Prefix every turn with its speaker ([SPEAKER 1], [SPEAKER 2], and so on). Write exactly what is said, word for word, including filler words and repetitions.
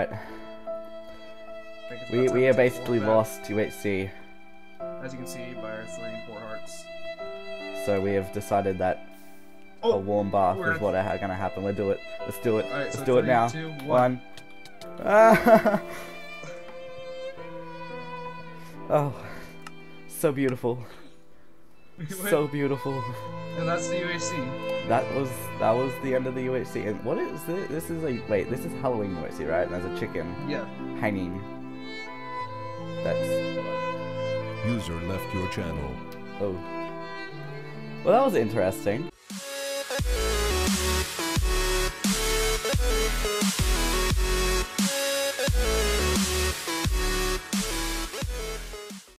[SPEAKER 1] Alright. We, we are basically lost U H C.
[SPEAKER 2] As you can see by our three and four hearts.
[SPEAKER 1] So we have decided that
[SPEAKER 2] oh,
[SPEAKER 1] a warm bath
[SPEAKER 2] is
[SPEAKER 1] what are gonna happen. Let's do it. Let's do it.
[SPEAKER 2] Right,
[SPEAKER 1] Let's
[SPEAKER 2] so
[SPEAKER 1] do
[SPEAKER 2] three,
[SPEAKER 1] it now.
[SPEAKER 2] Two,
[SPEAKER 1] one.
[SPEAKER 2] one.
[SPEAKER 1] Oh, so beautiful. So beautiful.
[SPEAKER 2] And that's the U H C.
[SPEAKER 1] That was that was the end of the U H C. And what is this? This is a wait. This is Halloween U H C, right? And there's a chicken.
[SPEAKER 2] Yeah.
[SPEAKER 1] Hanging. That's.
[SPEAKER 3] User left your channel.
[SPEAKER 1] Oh. Well, that was interesting.